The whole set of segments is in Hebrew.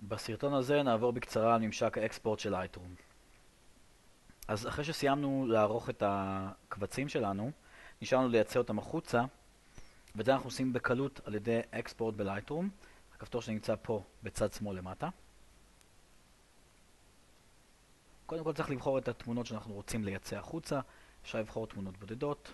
בסרטון הזה נעבור בקצרה על ממשק האקספורט של לייטרום. אז אחרי שסיימנו לערוך את הקבצים שלנו, נשאר לנו לייצא אותם החוצה, ואת זה אנחנו עושים בקלות על ידי אקספורט בלייטרום, הכפתור שנמצא פה בצד שמאל למטה. קודם כל צריך לבחור את התמונות שאנחנו רוצים לייצא החוצה, אפשר לבחור תמונות בודדות,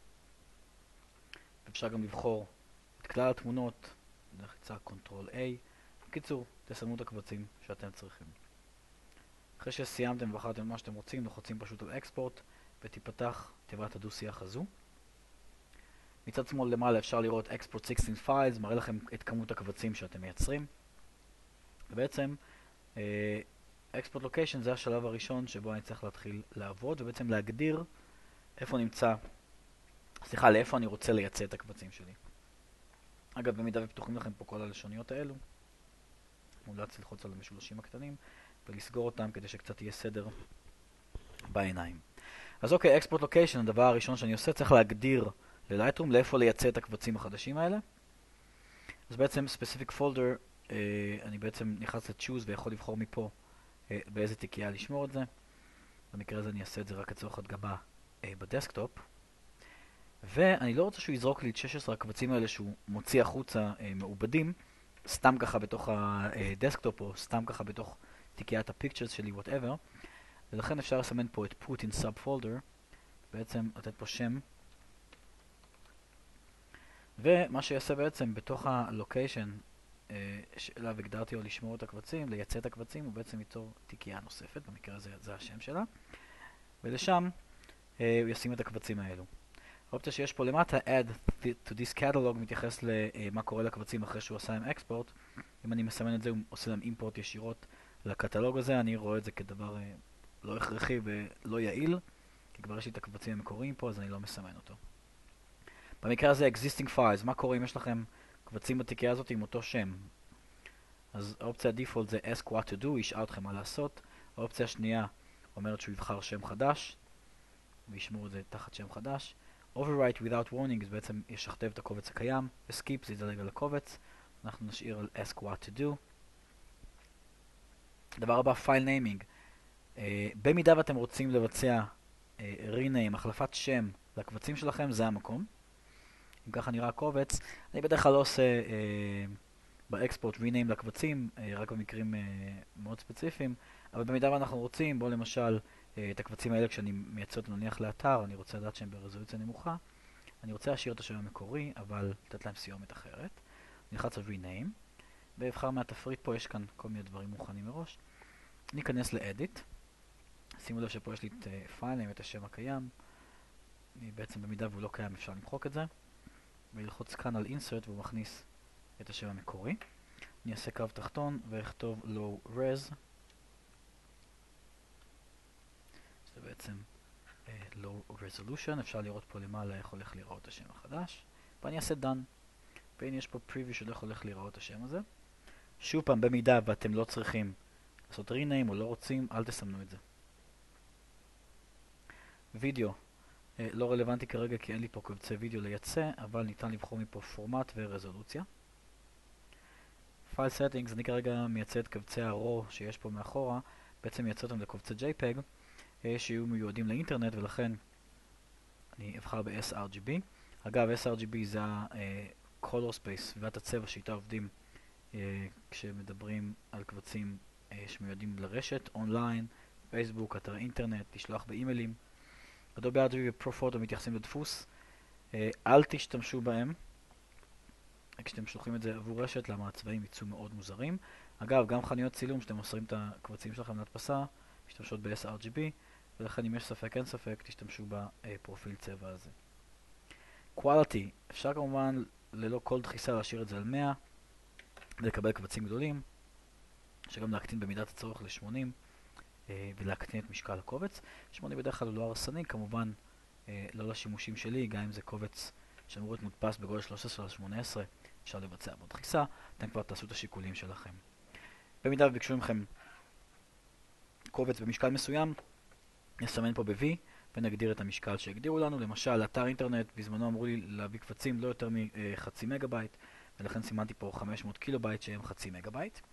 אפשר גם לבחור את כלל התמונות, בלחיצה Ctrl A. בקיצור, תסמנו את הקבצים שאתם צריכים. אחרי שסיימתם ובחרתם מה שאתם רוצים, לוחצים פשוט על אקספורט ותיפתח תיבת הדו-שיח הזו. מצד שמאל למעלה אפשר לראות Export 16 Files, מראה לכם את כמות הקבצים שאתם מייצרים. ובעצם Export Location זה השלב הראשון שבו אני צריך להתחיל לעבוד ובעצם להגדיר איפה לאיפה אני רוצה לייצא את הקבצים שלי. אגב, במידה ופתוחים לכם פה כל הלשוניות האלו, מומלץ ללחוץ על המשולשים הקטנים ולסגור אותם כדי שקצת יהיה סדר בעיניים. אז אוקיי, Export Location, הדבר הראשון שאני עושה, צריך להגדיר ללייטרום לאיפה לייצא את הקבצים החדשים האלה. אז בעצם Specific Folder, אני בעצם נכנס ל-Choose ויכול לבחור מפה באיזה תיקייה לשמור את זה. במקרה הזה אני אעשה את זה רק לצורך הדגמה בדסקטופ. ואני לא רוצה שהוא יזרוק לי את 16 הקבצים האלה שהוא מוציא החוצה מעובדים, סתם ככה בתוך הדסקטופ או סתם ככה בתוך תיקיית הפיקצ'רס שלי, whatever. ולכן אפשר לסמן פה את Put in Subfolder, בעצם לתת פה שם. ומה שיעשה בעצם בתוך הלוקיישן שאליו הגדרתי או לשמור את הקבצים, לייצא את הקבצים, הוא בעצם ייצור תיקייה נוספת, במקרה הזה זה השם שלה. ולשם הוא ישים את הקבצים האלו. האופציה שיש פה למטה, Add to this catalog, מתייחס למה קורה לקבצים אחרי שהוא עשה עם אקספורט. אם אני מסמן את זה, הוא עושה להם אימפורט ישירות לקטלוג הזה. אני רואה את זה כדבר לא הכרחי ולא יעיל, כי כבר יש לי את הקבצים המקוריים פה, אז אני לא מסמן אותו. במקרה הזה, Existing Files, מה קורה אם יש לכם קבצים בתיקייה הזאת עם אותו שם? אז האופציה הדיפולט זה Ask What to Do, ישאל אתכם מה לעשות. האופציה השנייה אומרת שהוא יבחר שם חדש, וישמור את זה תחת שם חדש. Overwrite without warning, זה בעצם ישכתב את הקובץ הקיים. Skip זה ידלג על הקובץ. אנחנו נשאיר על Ask What to Do. דבר הבא, File Naming. במידה ואתם רוצים לבצע rename, החלפת שם לקבצים שלכם, זה המקום. אם ככה נראה הקובץ, אני בדרך כלל לא עושה באקספורט rename לקבצים, רק במקרים מאוד ספציפיים, אבל במידה ואנחנו רוצים, בוא למשל את הקבצים האלה כשאני מייצר אותם נניח לאתר, אני רוצה לדעת שהם ברזולוציה נמוכה, אני רוצה להשאיר את השם המקורי, אבל לתת להם סיומת אחרת. נלחץ על rename, ואבחר מהתפריט פה, יש כאן כל מיני דברים מוכנים מראש. ניכנס ל-edit, שימו לב שפה יש לי את file name, את השם הקיים, בעצם במידה והוא לא קיים אפשר למחוק את זה, וללחוץ כאן על insert והוא מכניס את השם המקורי. אני אעשה קו תחתון ואכתוב low res, זה בעצם low resolution, אפשר לראות פה למעלה איך הולך להיראות השם החדש, ואני אעשה done, והנה יש פה preview של איך הולך להיראות השם הזה. שוב פעם, במידה ואתם לא צריכים לעשות rename או לא רוצים, אל תסמנו את זה. וידאו, לא רלוונטי כרגע כי אין לי פה קובצי וידאו לייצא, אבל ניתן לבחור מפה פורמט ורזולוציה. File Settings, אני כרגע מייצא את קובצי ה-RAW שיש פה מאחורה, בעצם מייצא אותם לקובצי JPEG, שיהיו מיועדים לאינטרנט, ולכן אני אבחר ב-sRGB. אגב, sRGB זה ה-Color Space, סביבת הצבע שאיתה עובדים כשמדברים על קבצים שמיועדים לרשת, אונליין, פייסבוק, אתר אינטרנט, לשלוח באימיילים. אדובי RGB ופרו-פוטו מתייחסים לדפוס, אל תשתמשו בהם כשאתם שולחים את זה עבור רשת, למה הצבעים יצאו מאוד מוזרים. אגב, גם חנויות צילום שאתם מוסרים את הקבצים שלכם להדפסה משתמשות ב-sRGB, ולכן אם יש ספק אין ספק תשתמשו בפרופיל צבע הזה. Quality, אפשר כמובן ללא כל דחיסה להשאיר את זה על 100 ולקבל קבצים גדולים, שגם להקטין במידת הצורך ל-80 ולהקטין את משקל הקובץ. 80 בדרך כלל הוא לא הרסני, כמובן לא לשימושים שלי, גם אם זה קובץ שאמור להיות מודפס בגודל 13/18, אפשר לבצע בו דחיסה, אתם כבר תעשו את השיקולים שלכם. במידה וביקשו מכם קובץ במשקל מסוים, נסמן פה ב-V ונגדיר את המשקל שהגדירו לנו. למשל, אתר אינטרנט, בזמנו אמרו לי להביא קבצים לא יותר מחצי מגה בייט, ולכן סימנתי פה 500 קילו בייט שהם חצי מגה בייט.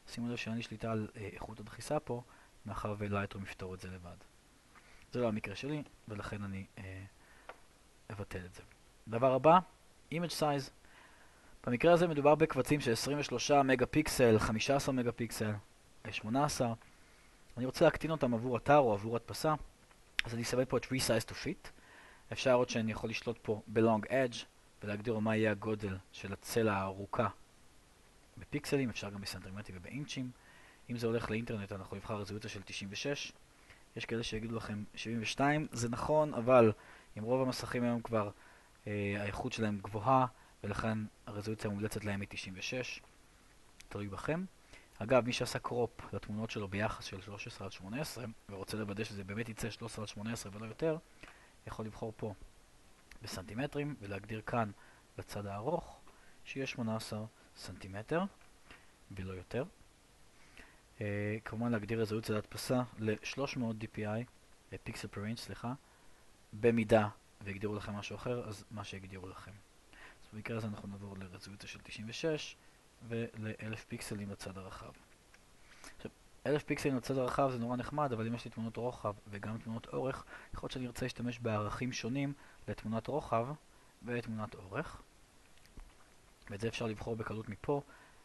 שימו לב שאין לי שליטה על איכות הדחיסה פה, מאחר ולייטרום יפתור את זה לבד. זה לא המקרה שלי, ולכן אני אבטל את זה. דבר הבא, image size. במקרה הזה מדובר בקבצים של 23 מגה פיקסל, 15 מגה פיקסל, 18. אני רוצה להקטין אותם עבור אתר או עבור הדפסה, אז אני אסמן פה את resize to fit. אפשר לראות שאני יכול לשלוט פה ב-long edge ולהגדיר מה יהיה הגודל של הצלע הארוכה בפיקסלים, אפשר גם בסנטימטרים ובאינצ'ים. אם זה הולך לאינטרנט אנחנו נבחר רזולוציה של 96. יש כאלה שיגידו לכם 72, זה נכון, אבל עם רוב המסכים היום כבר האיכות שלהם גבוהה, ולכן הרזולוציה המומלצת להם היא 96. תלוי בכם. אגב, מי שעשה קרופ לתמונות שלו ביחס של 13:18 ורוצה לוודא שזה באמת יצא 13:18 ולא יותר, יכול לבחור פה בסנטימטרים ולהגדיר כאן לצד הארוך שיהיה 18 סנטימטר ולא יותר. כמובן להגדיר רזולוציה להדפסה ל-300 dpi, פיקסל פר אינץ' סליחה, במידה והגדירו לכם משהו אחר, אז מה שהגדירו לכם. אז במקרה הזה אנחנו נעבור לרזולוציה של 96 ול-1000 פיקסלים לצד הרחב. עכשיו, 1000 פיקסלים לצד הרחב זה נורא נחמד, אבל אם יש לי תמונות רוחב וגם תמונות אורך, יכול להיות שאני ארצה להשתמש בערכים שונים לתמונת רוחב ותמונת אורך. ואת זה אפשר לבחור בקלות מפה,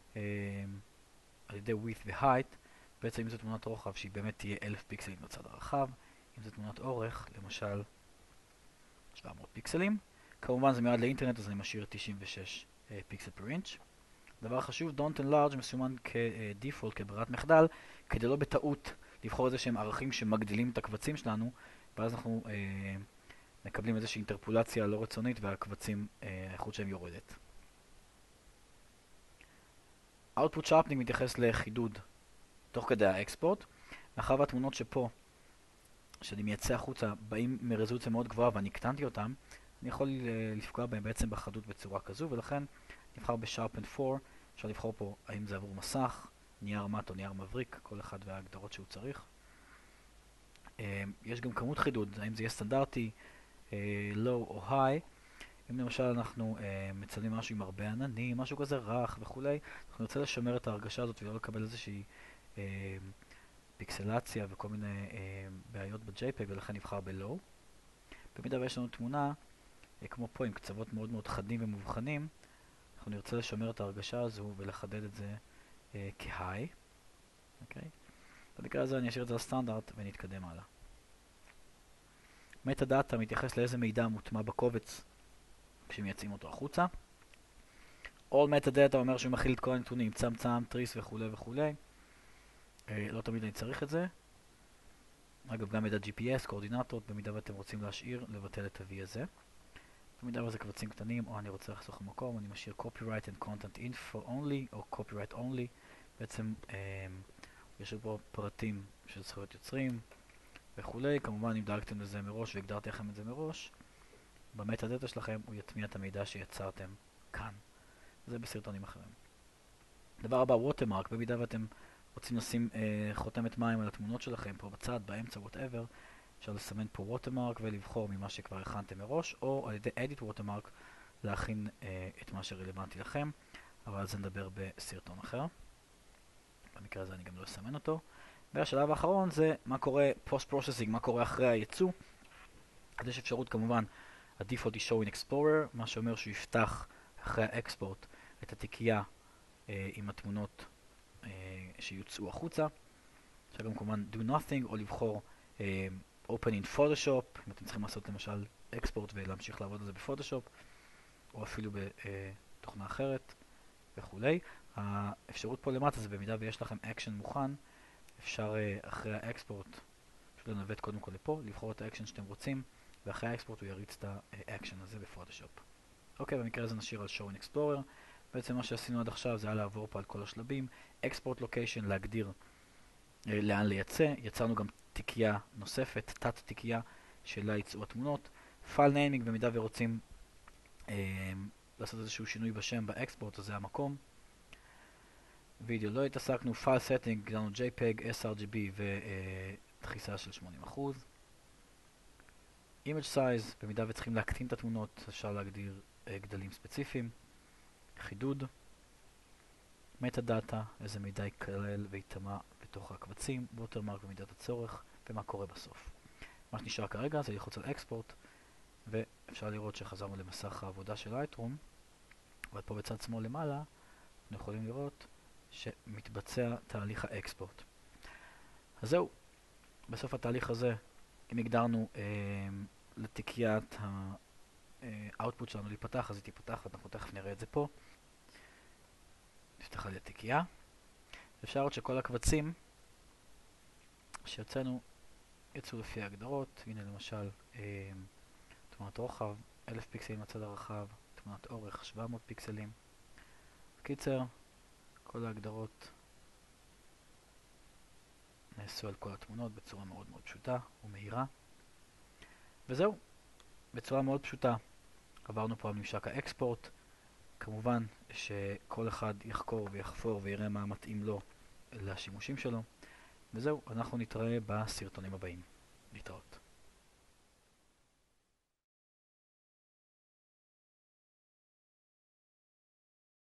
על ידי width ו-height. בעצם אם זו תמונת רוחב שהיא באמת תהיה 1000 פיקסלים לצד הרחב, אם זו תמונת אורך, למשל 700 פיקסלים. כמובן זה מיועד לאינטרנט, אז אני משאיר 96 פיקסל פר אינץ'. דבר חשוב, don't enlarge מסומן כדיפולט, כברירת מחדל, כדי לא בטעות לבחור איזה שהם ערכים שמגדילים את הקבצים שלנו, ואז אנחנו מקבלים איזושהי אינטרפולציה לא רצונית והקבצים, האיכות שהם יורדת. Output sharpening מתייחס לחידוד תוך כדי האקספורט. מאחר והתמונות שפה, שאני מייצא החוצה, באים מרזולוציה מאוד גבוהה ואני הקטנתי אותם, אני יכול לפגוע בהם בעצם בחדות בצורה כזו, ולכן נבחר ב-Sharpen 4, אפשר לבחור פה האם זה עבור מסך, נייר מת או נייר מבריק, כל אחד וההגדרות שהוא צריך. יש גם כמות חידוד, האם זה יהיה סטנדרטי, low או high. אם למשל אנחנו מצלמים משהו עם הרבה עננים, משהו כזה רך וכולי, אנחנו נרצה לשמר את ההרגשה הזאת ולא לקבל איזושהי פיקסלציה וכל מיני בעיות ב-JPEG, ולכן נבחר ב-low. במידה ויש לנו תמונה, כמו פה עם קצוות מאוד מאוד חדים ומובחנים, אנחנו נרצה לשמר את ההרגשה הזו ולחדד את זה כ-high. אוקיי? במקרה הזה אני אשאיר את זה לסטנדרט ונתקדם הלאה. מטה-דאטה מתייחס לאיזה מידע מוטמע בקובץ כשמייצאים אותו החוצה. All Metadata אומר שהוא מכיל את כל הנתונים, צמצם, תריס וכולי וכולי. לא תמיד אני צריך את זה. אגב, גם מידע GPS, קואורדינטות, במידה ואתם רוצים להשאיר, לבטל את ה-V הזה. במידה וזה קבצים קטנים, או אני רוצה לחסוך במקום, אני משאיר Copyright and Content Info Only, או Copyright Only. בעצם יש פה פרטים של זכויות יוצרים וכולי. כמובן, אם דאגתם לזה מראש והגדרתי לכם את זה מראש, במטה-דאטה שלכם הוא יטמיע את המידע שיצרתם כאן. זה בסרטונים אחרים. דבר הבא, ווטרמרק. במידה ואתם רוצים לשים חותמת מים על התמונות שלכם פה בצד, באמצע, whatever, אפשר לסמן פה ווטרמרק ולבחור ממה שכבר הכנתם מראש, או על ידי edit watermark להכין את מה שרלוונטי לכם, אבל על זה נדבר בסרטון אחר. במקרה הזה אני גם לא אסמן אותו. והשלב האחרון זה מה קורה post-processing, מה קורה אחרי הייצוא. אז יש אפשרות כמובן, ה-default is show in explorer, מה שאומר שהוא יפתח אחרי האקספורט את התיקייה עם התמונות שיוצאו החוצה. אפשר גם כמובן do nothing או לבחור open in photoshop, אם אתם צריכים לעשות למשל אקספורט ולהמשיך לעבוד על זה בפוטושופ, או אפילו בתוכנה אחרת וכולי. האפשרות פה למטה זה במידה ויש לכם אקשן מוכן, אפשר אחרי האקספורט פשוט לנווט קודם כל לפה, לבחור את האקשן שאתם רוצים, ואחרי האקספורט הוא יריץ את האקשן הזה בפוטושופ. אוקיי, במקרה הזה נשאיר על show in explorer. בעצם מה שעשינו עד עכשיו זה היה לעבור פה על כל השלבים. export location, להגדיר לאן לייצא. יצרנו גם תיקייה נוספת, תת תיקייה שלה יצאו התמונות. file naming, במידה ורוצים לעשות איזשהו שינוי בשם באקספורט, אז זה המקום. וידאו לא התעסקנו. file setting, גדרנו JPEG, sRGB ודחיסה של 80%. image size, במידה וצריכים להקטין את התמונות, אפשר להגדיר גדלים ספציפיים. חידוד. מטה דאטה, איזה מידע ייכלל ויטמע בתוך הקבצים, ווטרמרק במידת הצורך, ומה קורה בסוף. מה שנשאר כרגע זה ללחוץ על אקספורט, ואפשר לראות שחזרנו למסך העבודה של לייטרום, ופה בצד שמאל למעלה אנחנו יכולים לראות שמתבצע תהליך האקספורט. אז זהו, בסוף התהליך הזה, אם הגדרנו לתיקיית האוטפוט שלנו להיפתח, אז היא תיפתח, ואנחנו תכף נראה את זה פה. נפתחה לי התיקייה. אפשר לראות שכל הקבצים שיוצאנו יצאו לפי ההגדרות. הנה למשל תמונת רוחב, 1000 פיקסלים לצד הרחב, תמונת אורך 700 פיקסלים. בקיצר, כל ההגדרות נעשו על כל התמונות בצורה מאוד מאוד פשוטה ומהירה. וזהו, בצורה מאוד פשוטה עברנו פה על ממשק האקספורט. כמובן שכל אחד יחקור ויחפור ויראה מה מתאים לו לשימושים שלו. וזהו, אנחנו נתראה בסרטונים הבאים. להתראות.